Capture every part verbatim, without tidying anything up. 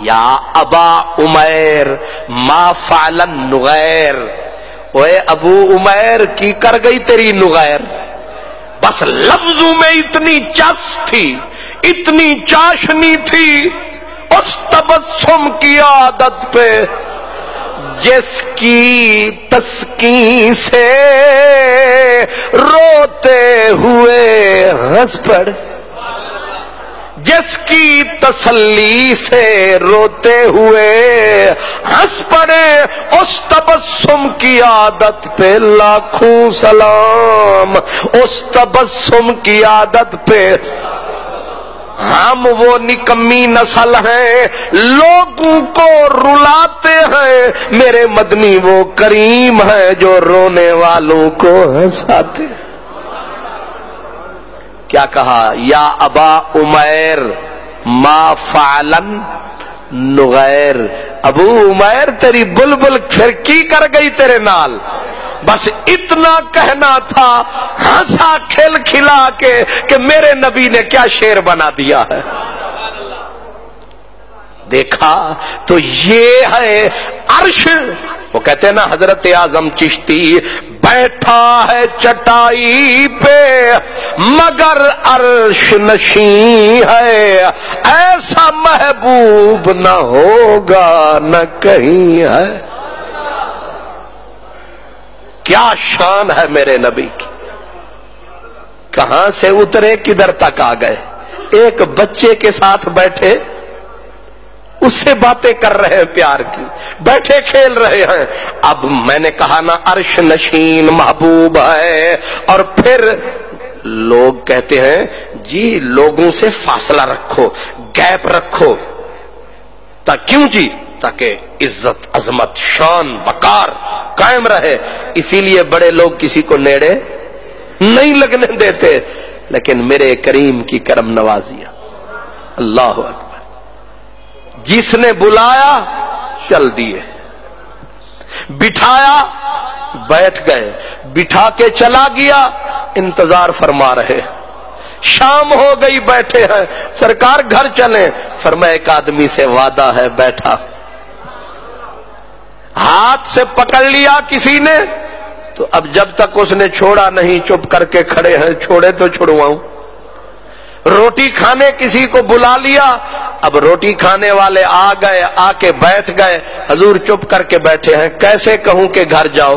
یا ابا عمیر ما فعل النغیر، اوے ابو عمیر کی کر گئی تیری نغیر؟ بس لفظوں میں اتنی چس تھی، اتنی چاشنی تھی اس تبسم کی عادت پہ جس کی تسکین سے روتے ہوئے ہنس پڑے، جس کی تسلی سے روتے ہوئے ہنس پڑے، اس تبسم کی عادت پہ لاکھوں سلام، اس تبسم کی عادت پہ۔ ہم وہ نکمی نسل ہیں لوگوں کو رلاتے ہیں، میرے مدنی وہ کریم ہے جو رونے والوں کو ہنساتے ہیں۔ کیا کہا؟ یا ابا عمیر ما فعلن نغیر، ابو عمیر تیری بلبل پھر کی کر گئی تیرے نال؟ بس اتنا کہنا تھا ہنسا کھل کھلا کے کہ میرے نبی نے کیا شعر بنا دیا ہے۔ دیکھا تو یہ ہے عرش، وہ کہتے ہیں نا حضرت اعظم چشتی بیٹھا ہے چٹائی پہ مگر عرش نشین ہے، ایسا محبوب نہ ہوگا نہ کہیں ہے۔ کیا شان ہے میرے نبی کی، کہاں سے اترے کدھر تک آ گئے، ایک بچے کے ساتھ بیٹھے اس سے باتیں کر رہے ہیں پیار کی، بیٹھے کھیل رہے ہیں۔ اب میں نے کہا نا عرش نشین محبوب ہے، اور پھر لوگ کہتے ہیں جی لوگوں سے فاصلہ رکھو، گیپ رکھو، تا کیوں جی؟ تاکہ عزت عظمت شان وقار قائم رہے، اسی لیے بڑے لوگ کسی کو نیڑے نہیں لگنے دیتے۔ لیکن میرے کریم کی کرم نوازیاں، اللہ اکبر، جس نے بلایا چل دیے، بٹھایا بیٹھ گئے، بٹھا کے چلا گیا انتظار فرما رہے، شام ہو گئی بیٹھے ہیں، سرکار گھر چلیں، فرمایا ایک آدمی سے وعدہ ہے، بیٹھا، ہاتھ سے پکڑ لیا کسی نے، تو اب جب تک اس نے چھوڑا نہیں چپ کر کے کھڑے ہیں، چھوڑے تو چھڑواؤں۔ روٹی کھانے کسی کو بلا لیا، اب روٹی کھانے والے آ گئے، آ کے بیٹھ گئے، حضور چپ کر کے بیٹھے ہیں، کیسے کہوں کہ گھر جاؤ؟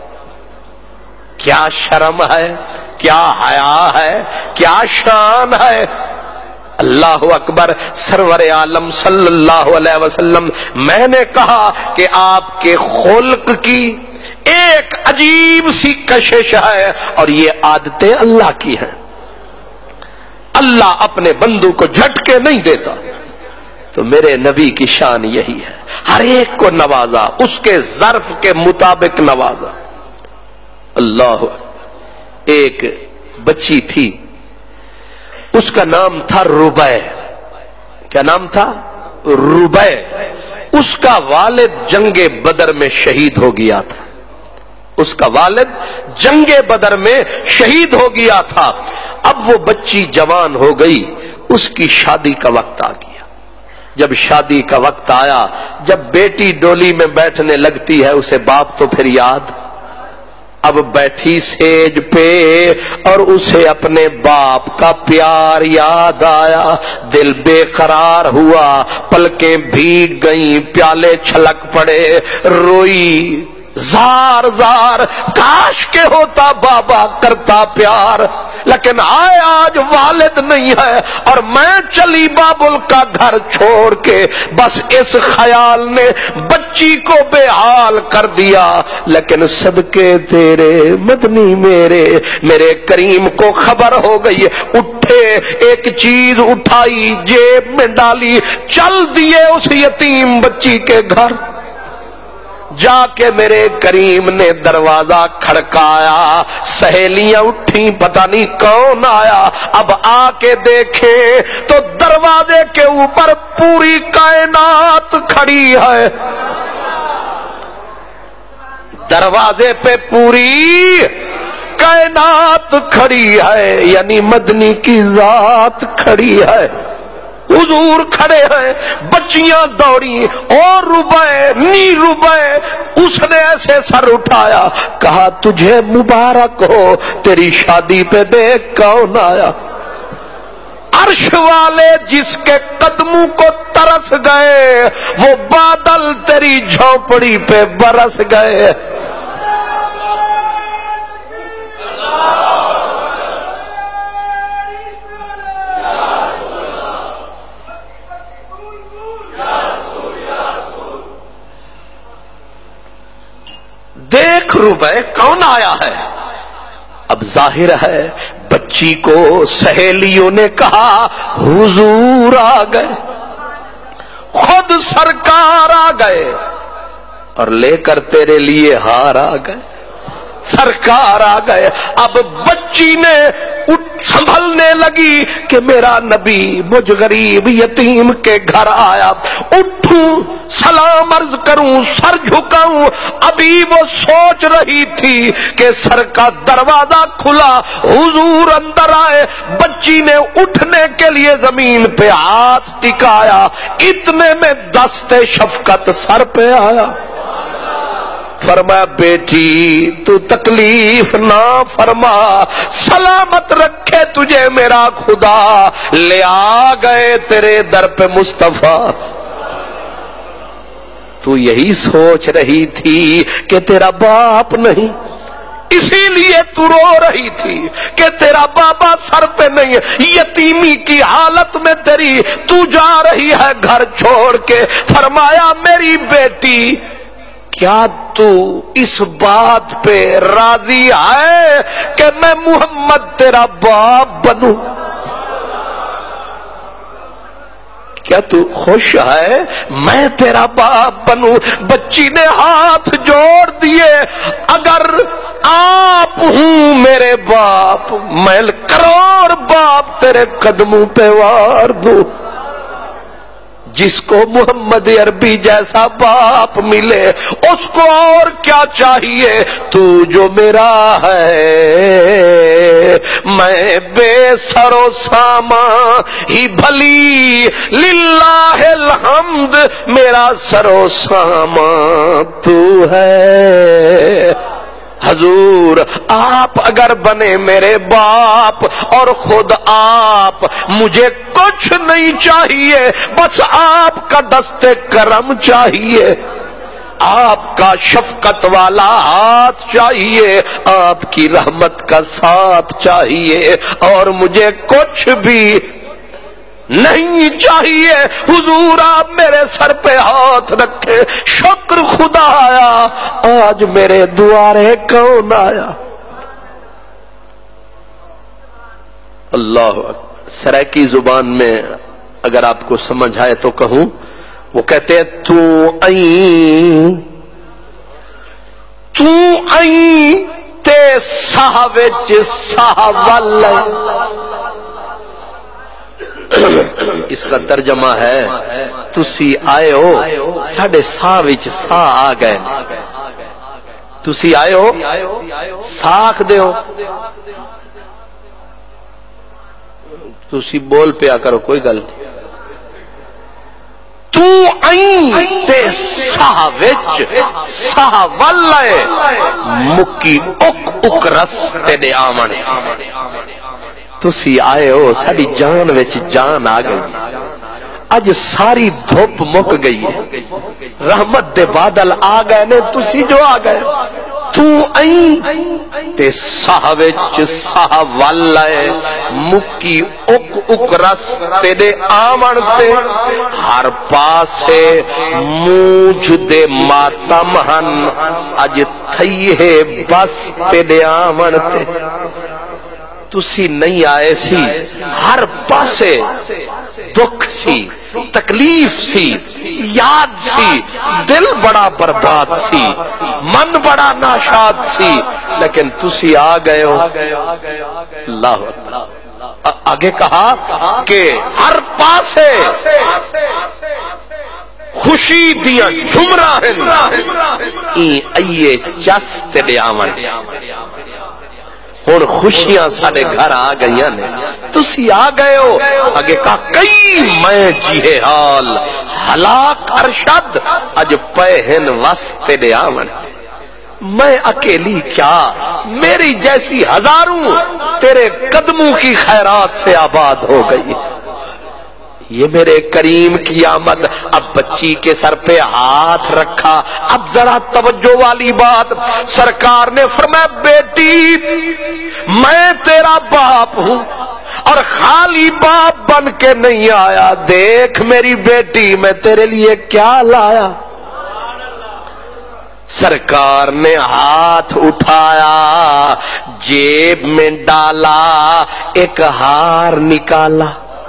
کیا شرم ہے، کیا حیا ہے، کیا شان ہے۔ اللہ اکبر، سرور عالم صلی اللہ علیہ وسلم، میں نے کہا کہ آپ کے خلق کی ایک عجیب سی کشش ہے، اور یہ عادتیں اللہ کی ہیں۔ اللہ اپنے بندوں کو جھٹکے نہیں دیتا، تو میرے نبی کی شان یہی ہے، ہر ایک کو نوازا، اس کے ظرف کے مطابق نوازا۔ اللہ اکبر، ایک بچی تھی، اس کا نام تھا ربیع۔ کیا نام تھا؟ ربیع۔ اس کا والد جنگ بدر میں شہید ہو گیا تھا، اس کا والد جنگ بدر میں شہید ہو گیا تھا۔ اب وہ بچی جوان ہو گئی، اس کی شادی کا وقت آ گیا۔ جب شادی کا وقت آیا، جب بیٹی ڈولی میں بیٹھنے لگتی ہے، اسے باپ تو پھر یاد۔ اب بیٹھی سیج پہ اور اسے اپنے باپ کا پیار یاد آیا، دل بے قرار ہوا، پلکیں بھیگ گئیں، پیالے چھلک پڑے، روئی زار زار، کاش کے ہوتا بابا کرتا پیار، لیکن آئے آج والد نہیں ہے، اور میں چلی بابل کا گھر چھوڑ کے، بس اس خیال نے بچی کو بے حال کر دیا۔ لیکن صدقے تیرے مدنی میرے میرے کریم کو خبر ہو گئی، اٹھے، ایک چیز اٹھائی، جیب میں ڈالی، چل دیے اس یتیم بچی کے گھر۔ جا کے میرے کریم نے دروازہ کھڑکایا، سہیلیاں اٹھیں، پتہ نہیں کون آیا۔ اب آ کے دیکھے تو دروازے کے اوپر پوری کائنات کھڑی ہے، دروازے پہ پوری کائنات کھڑی ہے، یعنی مدنی کی ذات کھڑی ہے۔ حضور کھڑے ہیں، بچیاں دوڑی، اور روبے نی روبے، اس نے ایسے سر اٹھایا، کہا تجھے مبارک ہو، تیری شادی پہ دیکھ کون آیا؟ عرش والے جس کے قدموں کو ترس گئے، وہ بادل تیری جھونپڑی پہ برس گئے۔ دیکھ روبے کون آیا ہے؟ اب ظاہر ہے بچی کو سہیلیوں نے کہا حضور آ گئے، خود سرکار آ گئے، اور لے کر تیرے لیے ہار آ گئے، سرکار آ گئے۔ اب بچی نے سنبھلنے لگی کہ میرا نبی مجھ غریب یتیم کے گھر آیا، اٹھوں سلام عرض کروں، سر جھکاؤں۔ ابھی وہ سوچ رہی تھی کہ سر کا دروازہ کھلا، حضور اندر آئے، بچی نے اٹھنے کے لیے زمین پہ ہاتھ ٹکایا، اتنے میں دست شفقت سر پہ آیا۔ فرمایا بیٹی تو تکلیف نہ فرما، سلامت رکھے تجھے میرا خدا، لے آ گئے تیرے در پہ مصطفیٰ۔ تو یہی سوچ رہی تھی کہ تیرا باپ نہیں، اسی لیے تو رو رہی تھی کہ تیرا بابا سر پہ نہیں ہے، یتیمی کی حالت میں تیری تو جا رہی ہے گھر چھوڑ کے۔ فرمایا میری بیٹی کیا تو اس بات پہ راضی ہے کہ میں محمد تیرا باپ بنوں؟ کیا تو خوش ہے میں تیرا باپ بنوں؟ بچی نے ہاتھ جوڑ دیے، اگر آپ ہوں میرے باپ، میں کروڑ باپ تیرے قدموں پہ وار دوں۔ جس کو محمد عربی جیسا باپ ملے اس کو اور کیا چاہیے؟ تو جو میرا ہے میں بے سر و سامان ہی بھلی، للہ الحمد میرا سر و سامان تو ہے۔ حضور آپ اگر بنے میرے باپ اور خود آپ، مجھے کچھ نہیں چاہیے، بس آپ کا دست کرم چاہیے، آپ کا شفقت والا ہاتھ چاہیے، آپ کی رحمت کا ساتھ چاہیے، اور مجھے کچھ بھی نہیں چاہیے۔ حضور آپ میرے سر پہ ہاتھ رکھے، شکر خدا آیا، آج میرے دوارے کون آیا؟ اللہ اکبر۔ سرائکی زبان میں اگر آپ کو سمجھ آئے تو کہوں، وہ کہتے ہیں تو آئیں تو آئیں تے ساہ وچ ساہ والے۔ اس کا ترجمہ ہے تسی آئے ہو ساڑھے ساہ وچ ساہ آ گئے، تسی آئے ہو ساکھ دے ہو، تسی بول پیا کرو کوئی گل نہیں۔ تو آئیں تے ساہ وچ ساہ والے، مکی اک اک رستے دے آمن۔ تسی آئے ہو ساڑی جان وچ جان آ گئی، اج ساری دھوپ مک گئی ہے، رحمت دے بادل آ گئے نے، تسی جو آ گئے۔ تو آئیں تے ساہ وچ ساہ والے، مکی اک اک رستے دے آمن تے، ہر پاسے موجھ دے ماتم ہن، اج تھئی ہے بس تے دے آمن تے۔ تسی نہیں آئے سی، ہر پاسے دکھ سی، تکلیف سی، یاد سی، دل بڑا برباد سی، من بڑا ناشاد سی، لیکن تسی آ گئے ہو۔ اللہ اکبر۔ آگے کہا کہ ہر پاسے خوشی دیا جمراہن، این ائیے چست دے آمن۔ ہن خوشیاں ساڈے گھر آ گئیاں نے تسی آ گئے ہو اگے کا کئی میں جیہے حال ہلاک ارشد اج پہن واسطے دے آون میں اکیلی کیا میری جیسی ہزاروں تیرے قدموں کی خیرات سے آباد ہو گئی یہ میرے کریم کی آمد اب بچی کے سر پہ ہاتھ رکھا اب ذرا توجہ والی بات سرکار نے فرمایا بیٹی میں تیرا باپ ہوں اور خالی باپ بن کے نہیں آیا دیکھ میری بیٹی میں تیرے لیے کیا لایا سرکار نے ہاتھ اٹھایا جیب میں ڈالا ایک ہار نکالا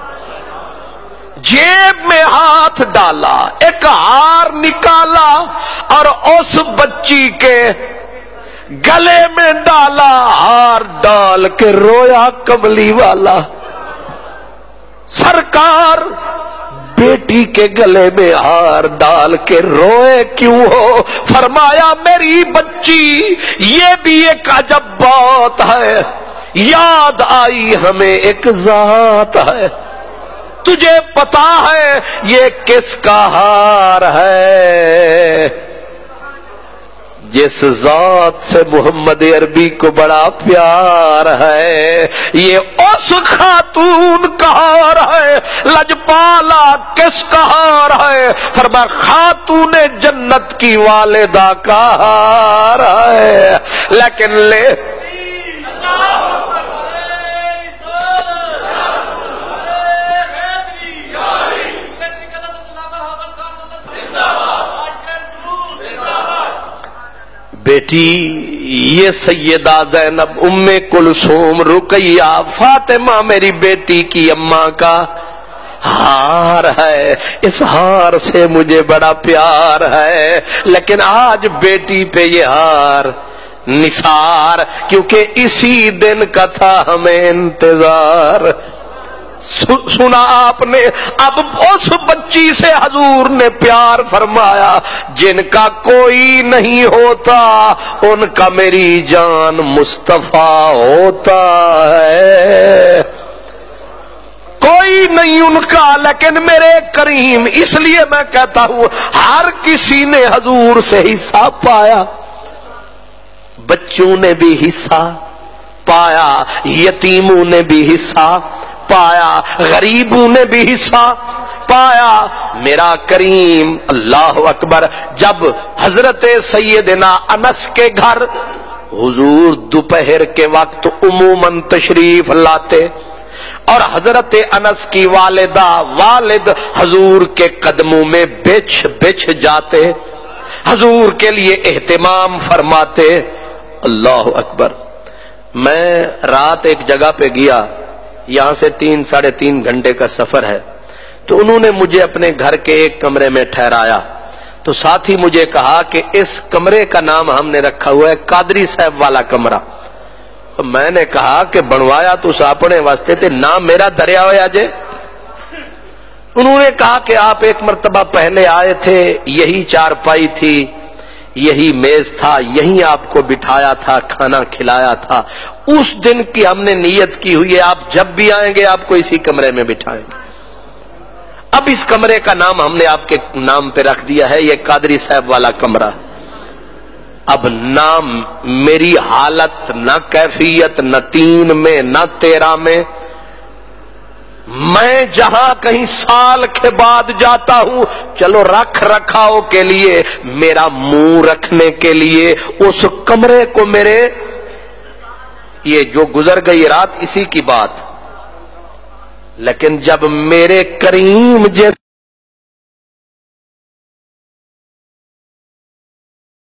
جیب میں ہاتھ ڈالا ایک ہار نکالا اور اس بچی کے گلے میں ڈالا ہار ڈال کے رویا کملی والا سرکار بیٹی کے گلے میں ہار ڈال کے روئے کیوں ہو فرمایا میری بچی یہ بھی ایک عجب بات ہے یاد آئی ہمیں ایک ذات ہے تجھے پتا ہے یہ کس کا ہار ہے جس ذات سے محمد عربی کو بڑا پیار ہے یہ اس خاتون کا ہار ہے لجپالا کس کا ہار ہے فرمایا خاتون جنت کی والدہ کا ہار ہے لیکن لے بیٹی یہ سیدہ زینب ام کلثوم رقیہ فاطمہ میری بیٹی کی اماں کا ہار ہے اس ہار سے مجھے بڑا پیار ہے لیکن آج بیٹی پہ یہ ہار نثار کیونکہ اسی دن کا تھا ہمیں انتظار سنا آپ نے اب اس بچی سے حضور نے پیار فرمایا جن کا کوئی نہیں ہوتا ان کا میری جان مصطفیٰ ہوتا ہے کوئی نہیں ان کا لیکن میرے کریم اس لیے میں کہتا ہوں ہر کسی نے حضور سے حصہ پایا بچوں نے بھی حصہ پایا یتیموں نے بھی حصہ پایا غریبوں نے بھی حصہ پایا میرا کریم اللہ اکبر جب حضرت سیدنا انس کے گھر حضور دوپہر کے وقت عموماً تشریف لاتے اور حضرت انس کی والدہ والد حضور کے قدموں میں بچھ بچھ جاتے حضور کے لیے اہتمام فرماتے اللہ اکبر میں رات ایک جگہ پہ گیا یہاں سے تین ساڑھے تین گھنٹے کا سفر ہے تو انہوں نے مجھے اپنے گھر کے ایک کمرے میں ٹھہرایا تو ساتھ ہی مجھے کہا کہ اس کمرے کا نام ہم نے رکھا ہوا ہے قادری صاحب والا کمرہ میں نے کہا کہ بنوایا تو اپنے واسطے تھے نام میرا دریا ہوا جے انہوں نے کہا کہ آپ ایک مرتبہ پہلے آئے تھے یہی چارپائی تھی یہی میز تھا یہی آپ کو بٹھایا تھا کھانا کھلایا تھا اس دن کی ہم نے نیت کی ہوئی ہے آپ جب بھی آئیں گے آپ کو اسی کمرے میں بٹھائیں گے اب اس کمرے کا نام ہم نے آپ کے نام پہ رکھ دیا ہے یہ قادری صاحب والا کمرہ اب نام میری حالت نہ کیفیت نہ تین میں نہ تیرہ میں میں جہاں کہیں سال کے بعد جاتا ہوں چلو رکھ رکھاؤ کے لیے میرا منہ رکھنے کے لیے اس کمرے کو میرے یہ جو گزر گئی رات اسی کی بات لیکن جب میرے کریم جیسے